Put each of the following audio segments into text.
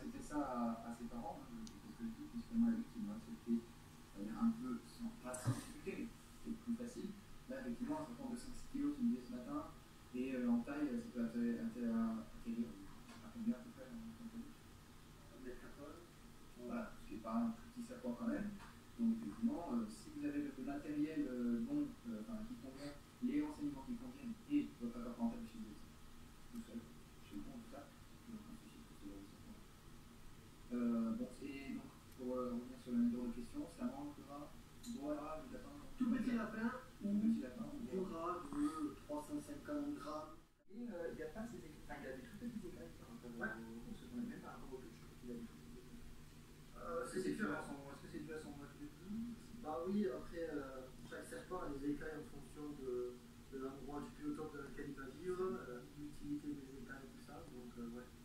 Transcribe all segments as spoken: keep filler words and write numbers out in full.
c'était ça à, à ses parents, hein, parce que du coup, principalement la victime m'a accepté un peu, sans, pas sans difficulté, mais c'est plus facile. Là, effectivement, un certain de cinq six kilos, tu me disais ce matin, et euh, en taille, ça peut atterrir à combien à peu près en taille? un mètre quatre-vingts. Voilà, ce qui n'est pas un tout petit serpent quand même. Donc, effectivement, euh, si vous avez le matériel euh, bon, euh, enfin, qui convient, les renseignements qui conviennent, et votre accord parental chez vous, tout seul, chez vous en tout cas, donc un souci pour ce genre de serpent. Euh, bon, et donc, pour euh, revenir sur la méthode de question, ça mangera bois rare, du lapin. Tout petit lapin, ou petit lapin, du gras de trois cent cinquante grammes. Et il euh, n'y a pas ces écailles, enfin, il a des tout petits écailles par rapport ouais. au se connaît même par rapport au touch, je crois qu'il a des tout petits écailles. Euh, est-ce que c'est dû à son, est-ce que c'est dû à son mode de vie? Bah oui, après, euh, chaque serpent a des écailles en fonction de, de l'endroit du biotope dans lequel il va vivre, euh, l'utilité des écailles et tout ça, donc euh, ouais.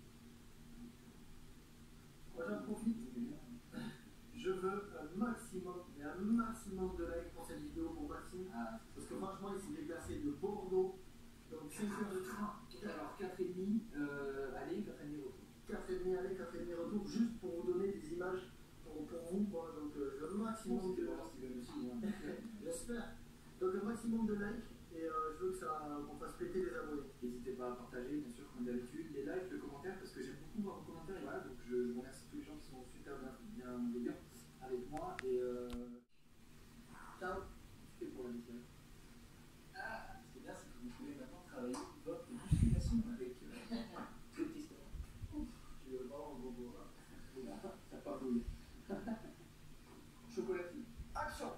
Moi j'en profite. Je veux un maximum, mais un maximum de likes pour cette vidéo pour Maxime. Ah, parce que franchement, il s'est déplacé de Bordeaux. Donc cinq heures de train. Alors quatre et demi euh, aller, quatre et demi retour. quatre et demi aller, quatre et demi retour, juste pour vous donner des images pour, pour vous. Quoi. Donc euh, je veux un maximum de. J'espère. Donc un maximum de likes et euh, je veux que ça qu'on fasse péter les abonnés. N'hésitez pas à partager, bien sûr, comme d'habitude, les likes, le commentaire, parce que j'aime beaucoup voir vos commentaires. Et voilà, donc je, je remercie tous les gens qui sont super bien, bien délire avec moi. Et euh... ciao. C'était pour la mission. Ah, ce qui est bien, c'est que vous pouvez maintenant travailler votre musculation avec euh, cette histoire. Je vais voir en gros. Là, ça n'a pas voulu. Chocolatine. Action.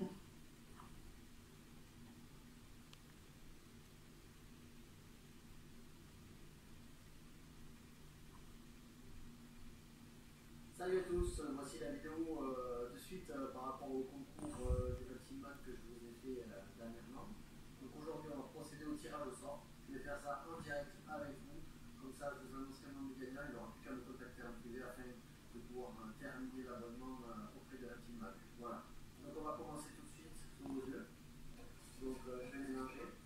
Salut à tous, voici la vidéo euh, de suite euh, par rapport au concours euh, des petits maths que je vous ai fait euh, dernièrement. Donc aujourd'hui on va procéder au tirage au sort. Je vais faire ça en direct avec vous. Comme ça je vous annoncerai le nom du gagnant, il n'aura plus qu'à me contacter en privé afin de pouvoir euh, terminer l'abonnement euh, auprès de la team maths. Voilà. Donc on va commencer tout de suite sous vos yeux. Donc euh, je vais mélanger.